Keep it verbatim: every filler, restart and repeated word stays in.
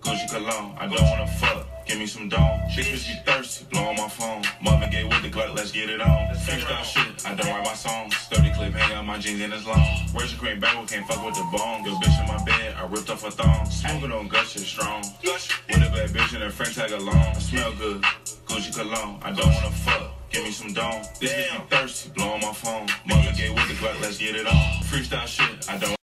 Gucci cologne, I don't wanna fuck. Give me some dome. This bitch be thirsty, blow on my phone. Marvin Gaye with the Glock, let's get it on. Freestyle shit, I don't write my songs. thirty clip, hang out my jeans and it's long. Where's your cream bag? We can't fuck with the bone. Yo, bitch in my bed, I ripped off her thong. Smoking on gush, shit strong. With a bad bitch and her friend tag along. I smell good, Gucci cologne, I don't wanna fuck. Give me some dome. This bitch be thirsty, blow on my phone. Marvin Gaye with the Glock, let's get it on. Freestyle shit, I don't